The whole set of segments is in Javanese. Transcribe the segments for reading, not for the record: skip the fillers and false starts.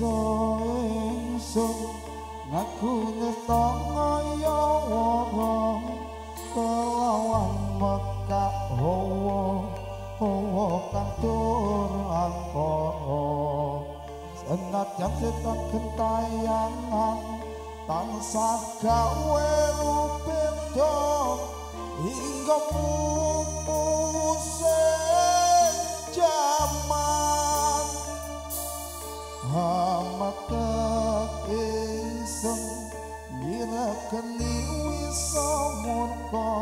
bangsa ingsun ngaku ngetangaya wara kelawan mekak hawa kang tur angkara senajan setan gentayangan tansah gawe rupeda hingga pusing jaman hamatek ingsun mirakeni wisa murka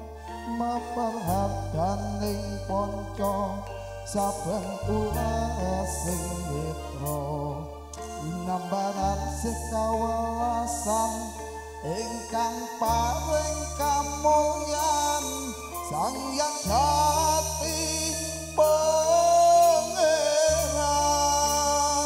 maperhadaning panca saben sing mitra inambaran sekawelasan ingkang paring kamulyan sang yang jati pangeran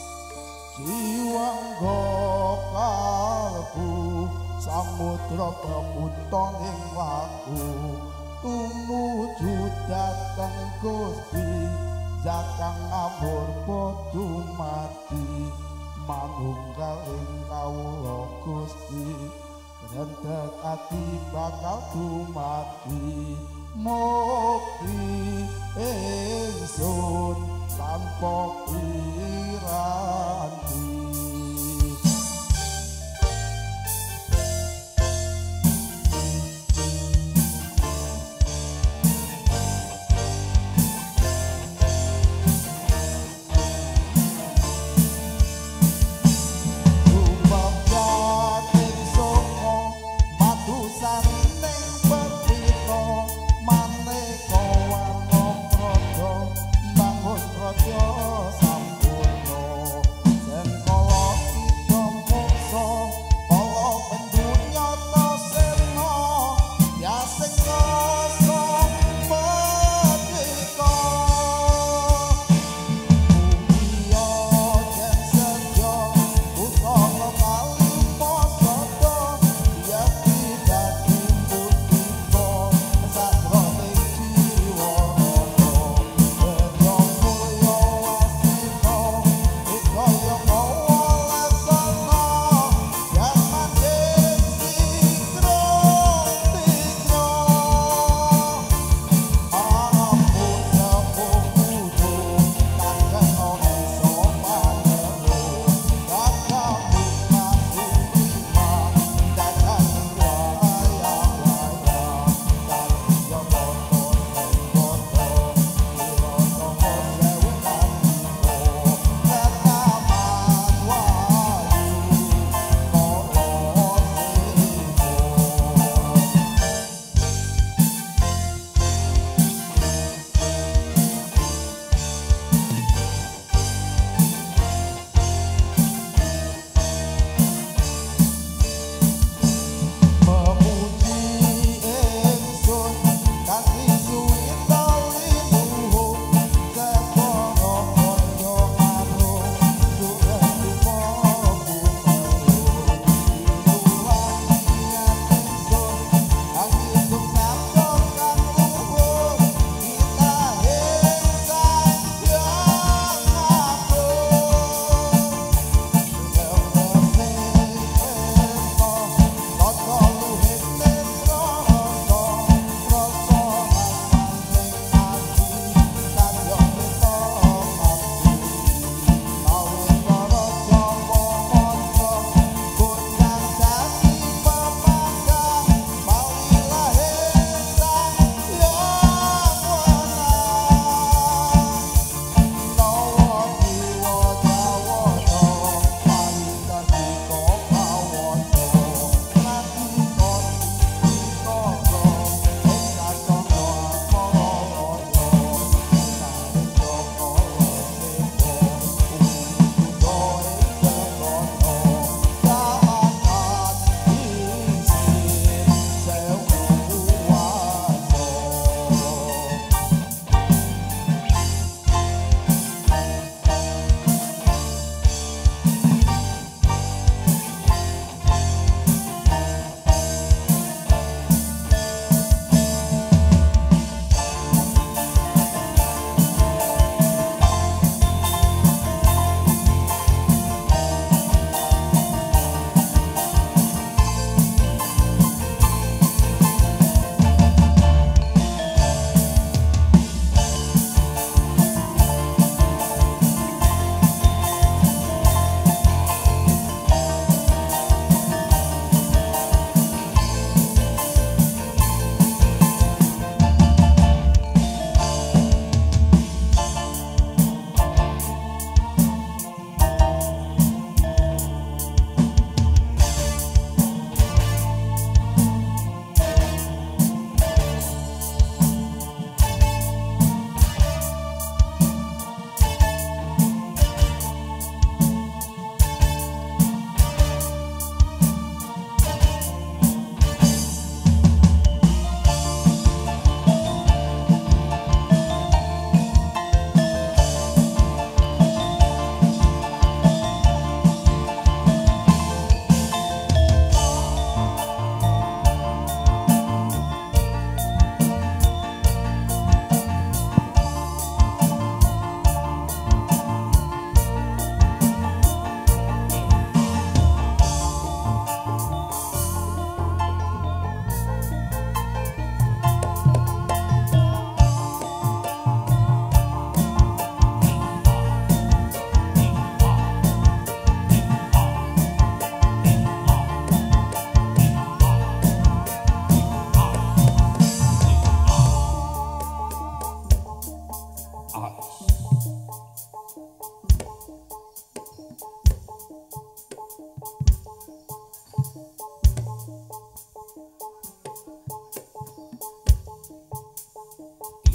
jiwangga kalbu samudra keputon ing waku tumuju dhateng Gusti jakang amur podo mati manunggal ing kawula Gusti rentet ati bakal dumati mugi ingsun tanpa piranti Sengkol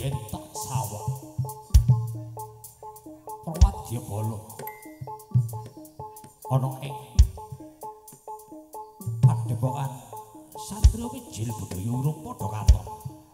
yen tak sawah Perwadya Bala ana ing Padepokan Satria Wijil Budaya urung padha katon.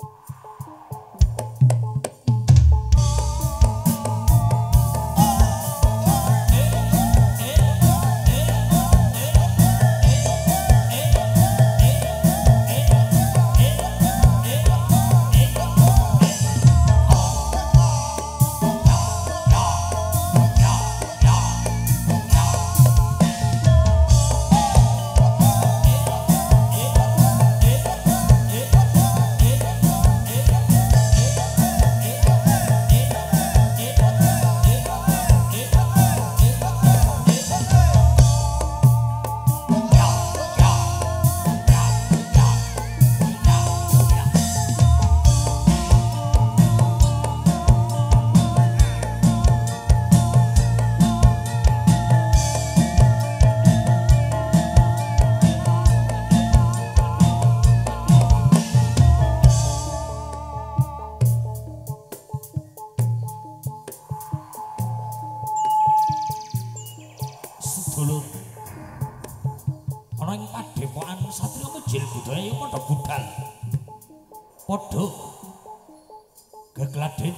Dulur ana ing Padepokan Satria Wijil Budaya ya padha budal padha gegladen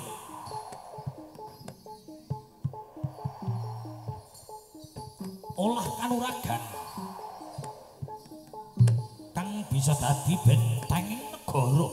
olah kanuragan kang bisa dadi bentenging negara.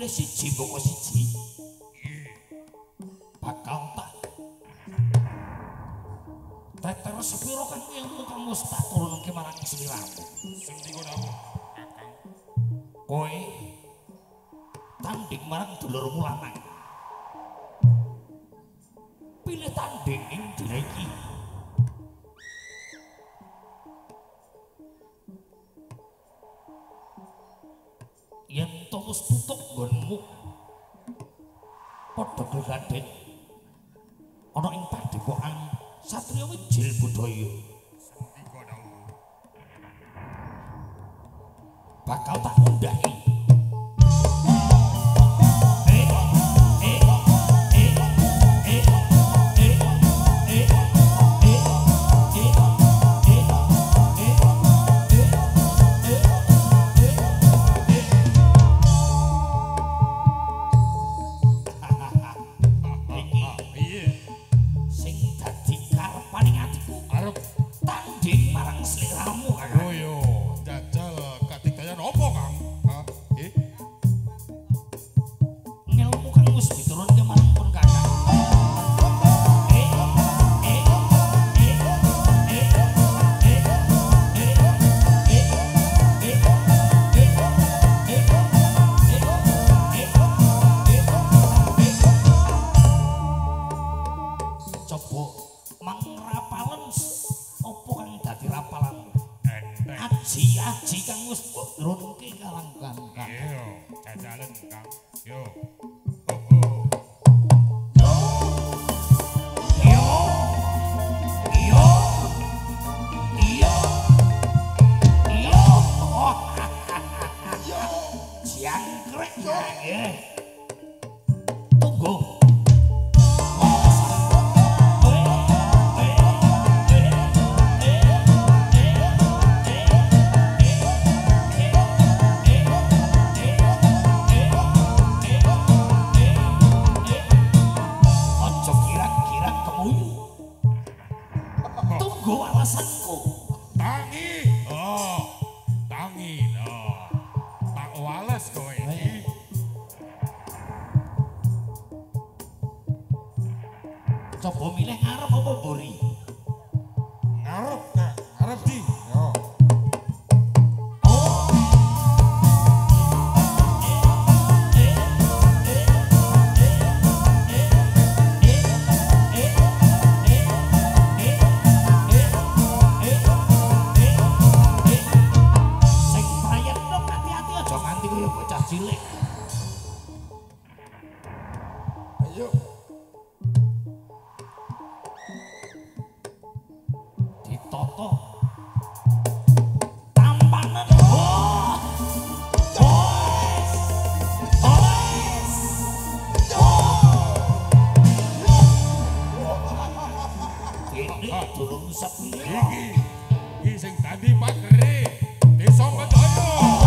siji mboko siji. Bakal tak teter sepiro kan ilmu kang wis tak turunke marang sliramu. Sendika dawuh, Kakang. Kowe tanding marang dulurmu lanang. Pilih tanding ing dina iki. Yen to wis tutup nggonmu padha Raden ana ing padepokan Satriya Wijil Budaya. Sendika dawuh. Bakal tak ngundhahi. Coba milih ngarep apa mburi? Ngarep, Kak. Ngarep di. Yo. Sing prayen dong hati-hati aja nganti kaya bocah cilik. Ayo. Toto tampanan ini durung sepi Iki sing dadi pakere Desa Ngajaya.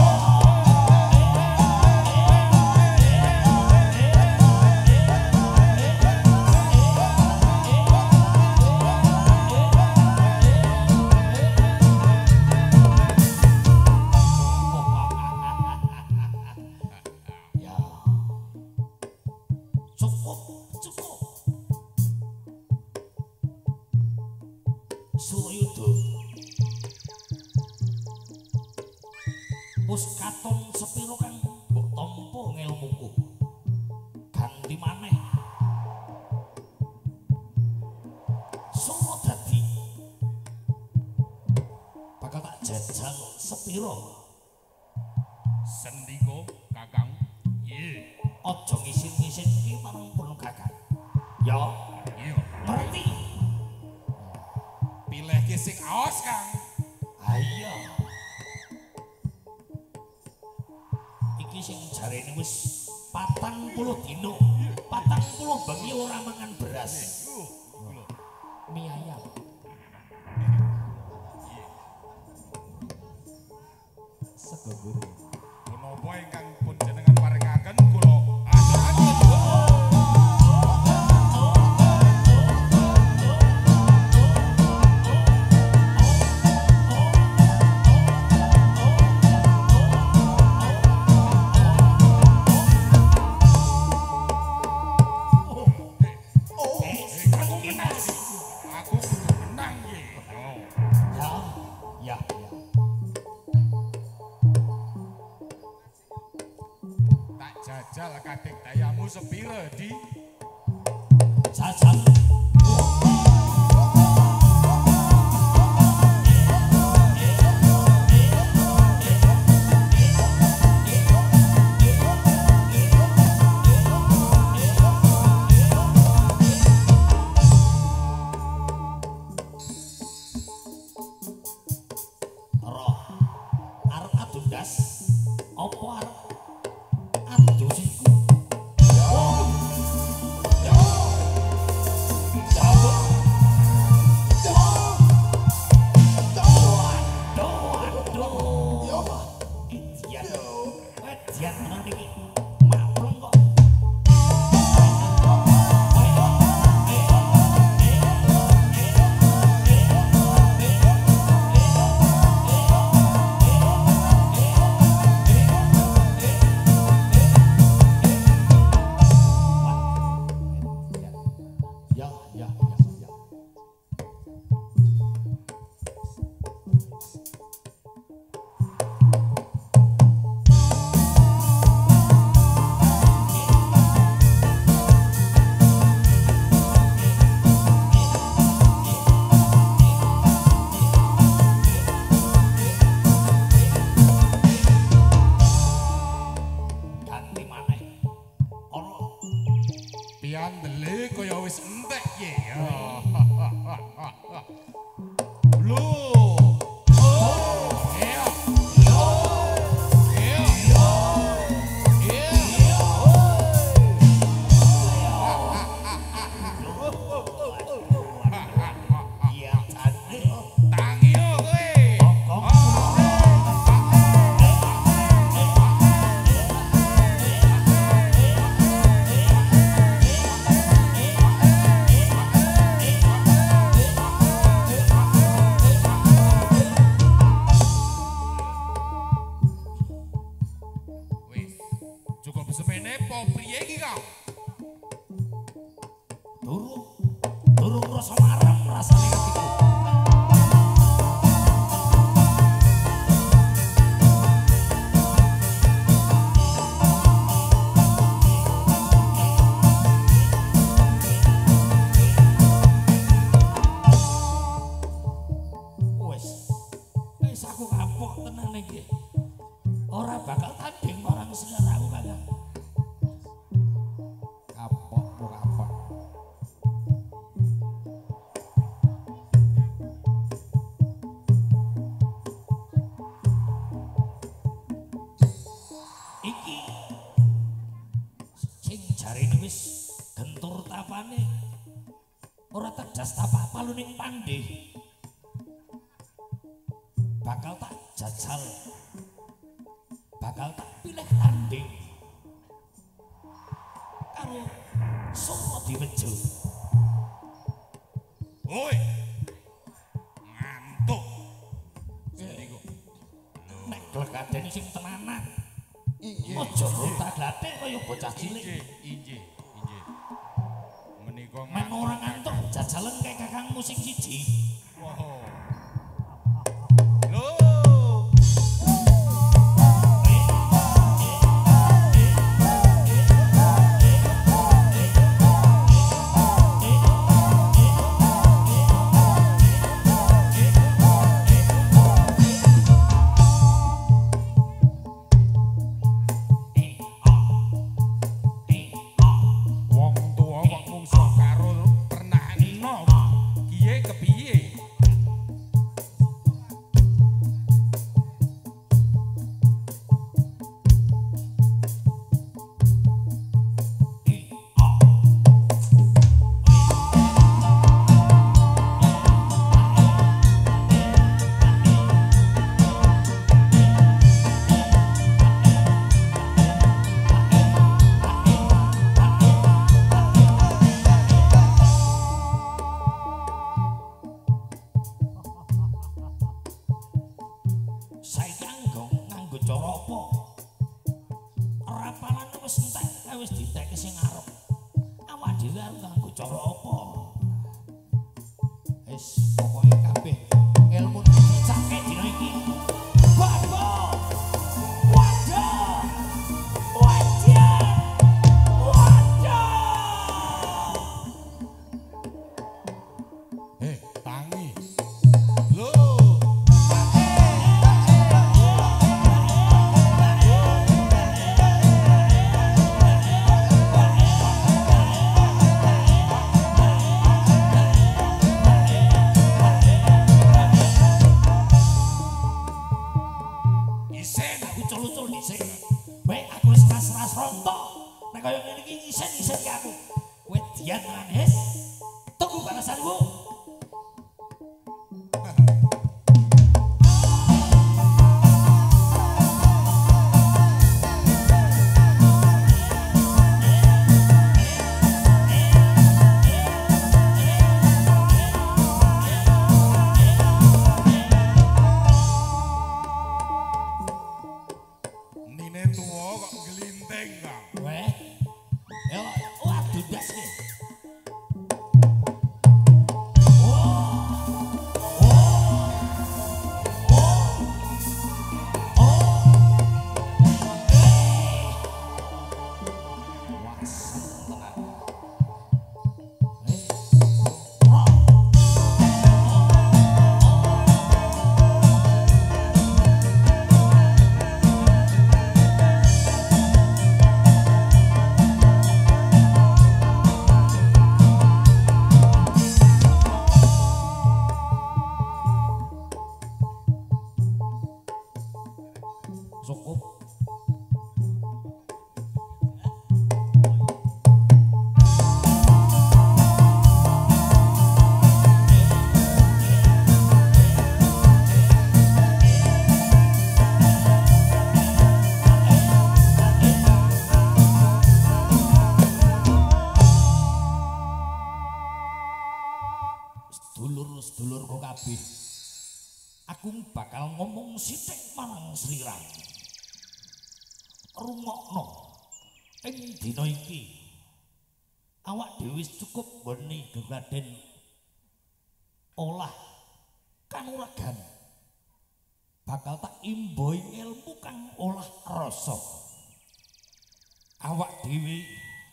Suryuda wis katon sepiro kang mbok tampa ngelmuku ganti maneh sono dadi bakal tak jajal sepiro Sendika Kakang. Ye. aja ngisin-ngisin iki marang pun Kakang ya Iya. ngerti Pilih ki sing aos, Kang. iya iki sing jarene wis 40 dino 40 bengi ora mangan beras mie ayam sego goreng Menapa ingkang pun jenengan paringaken kula aturaken. jajal kadek dayamu sepira di jajal bakal tak jajal, bakal tak pilih tanding karo Sopo Diwejo. Woi, ngantuk. Nek glegadané sing tenanan. Aja rontak-glathik kaya bocah cilik. Injih. Menika men ora ngantuk jajalen kayak kakangmu sing siji. Wow. Wajar. susul dhisik. Baik aku wis ras-ras rontok. Nek kaya ngene iki ngisen-ngisen ki aku. Kowe dian tenan, Hes. Tunggu balasanmu. Sedulur-sedulurku kabeh. Aku bakal ngomong sithik marang Srirang. Rungokno. Ing dina iki awak dhewe wis cukup nggone Raden olah kanuragan. Bakal tak imboi ilmu kang olah rasa. Awak dhewe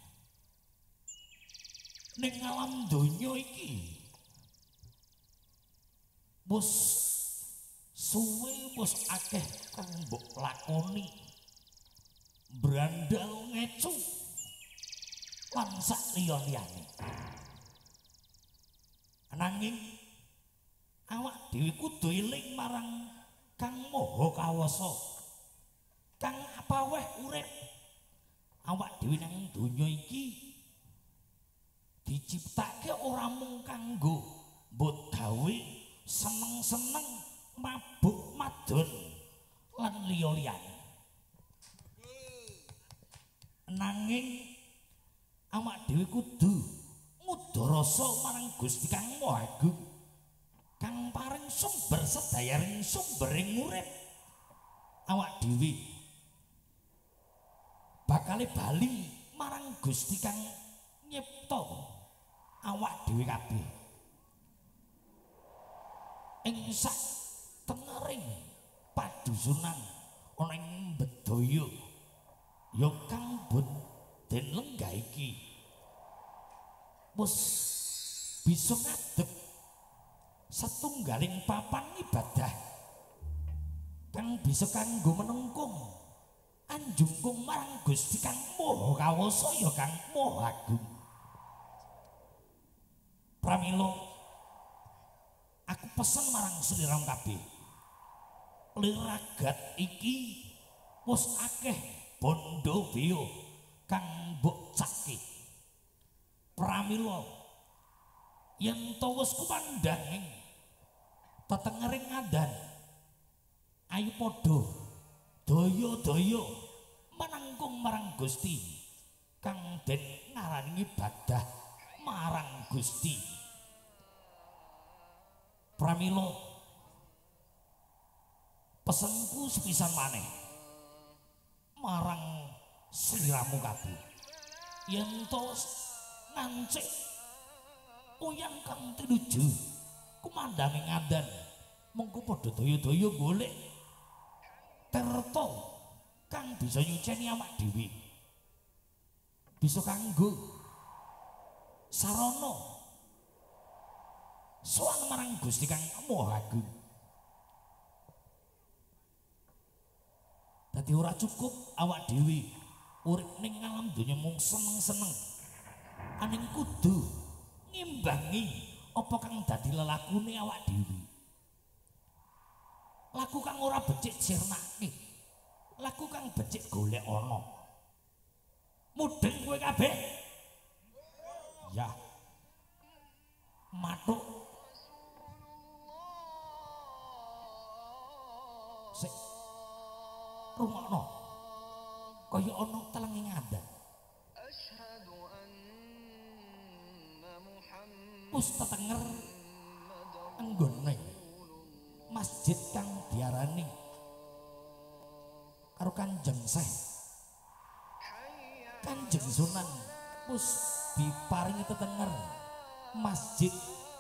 ning alam donya iki bos suwe bos akeh kang mbok lakoni brandal ngecu lan sak liya-liyane nanging awak dhewe kudu eling marang Kang Maha Kawasa kang apaweh urip awak dhewe nang donya iki diciptake ora mung kanggo mbok gawe seneng-seneng mabuk madon lan liya-liyane nanging awak dhewe kudu ngudarasa marang Gusti Kang Maha Agung kang paring sumber sedayaring sumbering urip awak dhewe bakale bali marang Gusti kang nyipta awak dhewe kabeh ing sak tengering padusunan ana ing Bedaya ya kang bun den lenggah iki wis bisa ngadeg satunggaling papan ibadah kang bisa kanggo menungkung anjungkung marang Gusti Kang Maha Kawasa ya Kang Maha Agung pramila aku pesen marang sliramu kabeh. Liragat iki wis akeh bondo beyo kang mbok cake. Pramila yen to wis kumandhang tetengering ngadan. Ayo padha daya-daya menangkung marang Gusti kang den ngarani ibadah marang Gusti. Pramila pesenku sepisan maneh marang sliramu kabeh yen to ngancik uyang kang tinuju kumandhange ngadan mengko padha daya-daya golek terta kang bisa nyuceni awak dhewe bisa kanggo sarana sowan marang Gusti Kang Maha Agung. Dadi ora cukup awak dhewe urip ning alam donya mung seneng-seneng. Aning kudu ngimbangi apa kang dadi lelakune awak dhewe. Laku kang ora becik sirnake laku kang becik golek ana. Mudeng kowe kabeh. Ya. Matuk. Sik. Rungokno. Kaya ana telenge ngandhang. Wis tetenger anggone masjid kang diarani karo Kanjeng Syekh Kanjeng Sunan wis diparingi tetenger masjid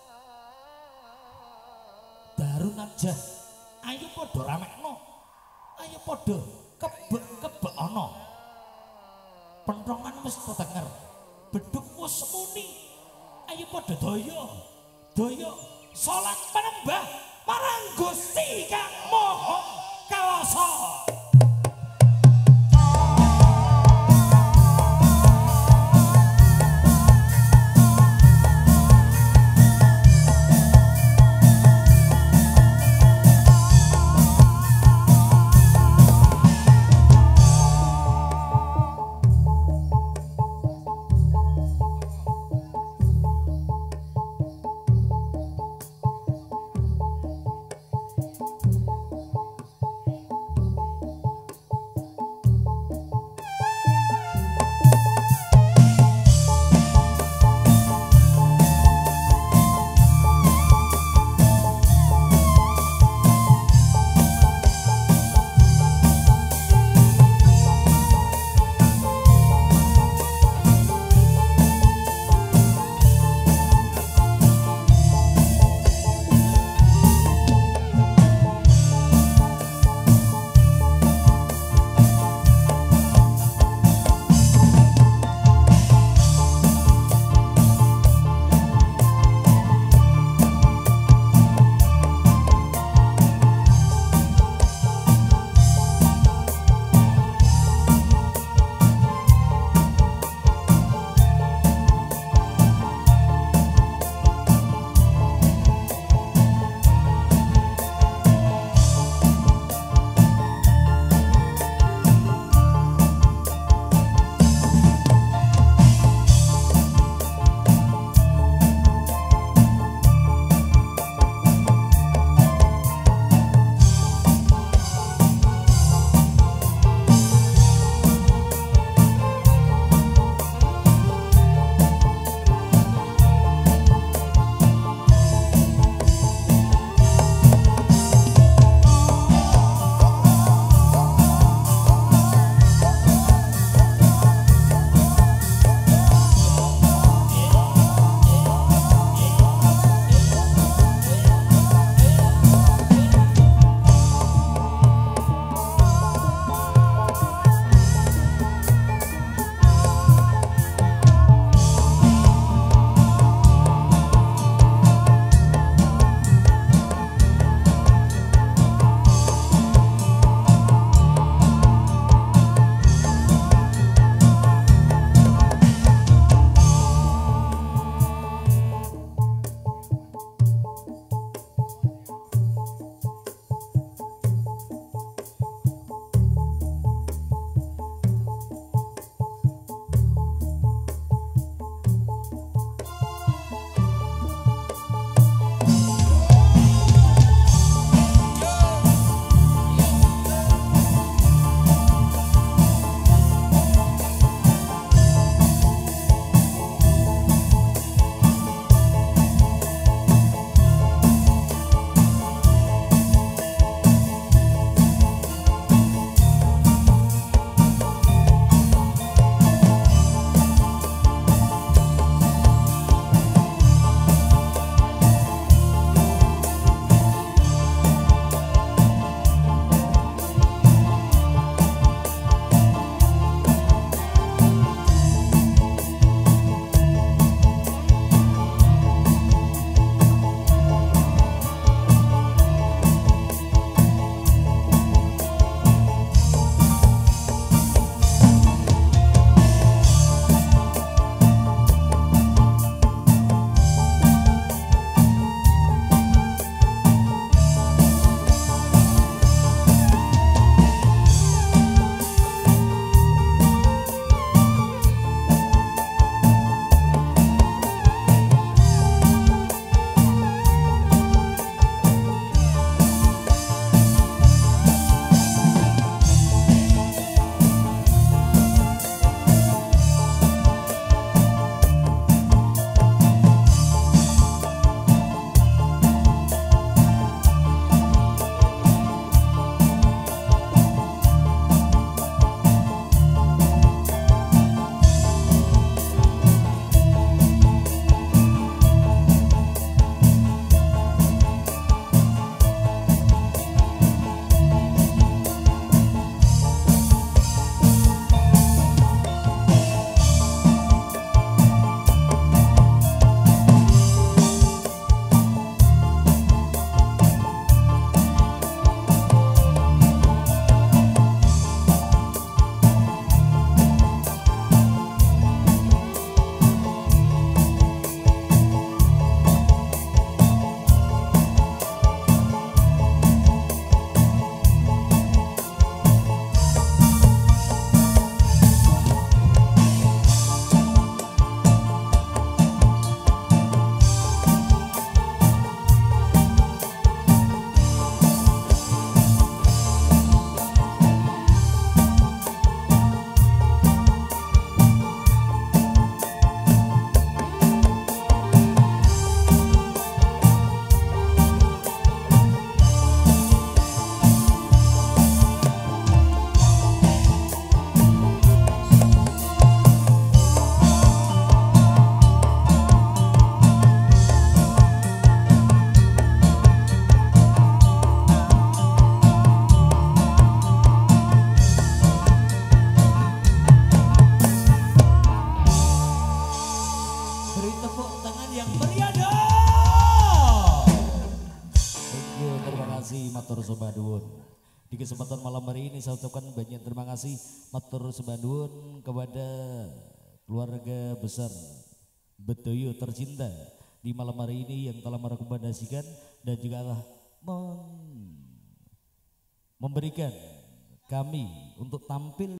Darun Najah. Ayo padha ramekno, ayo padha kebek-kebek ana. Pentongan wis tetenger, beduk wis muni. Ayo padha daya, daya salat panembah marang Gusti Kang Maha Kawasa. kesempatan malam hari ini saya ucapkan banyak terima kasih matur sembah nuwun kepada keluarga besar Bedoyo tercinta di malam hari ini yang telah merekomendasikan dan juga telah memberikan kami untuk tampil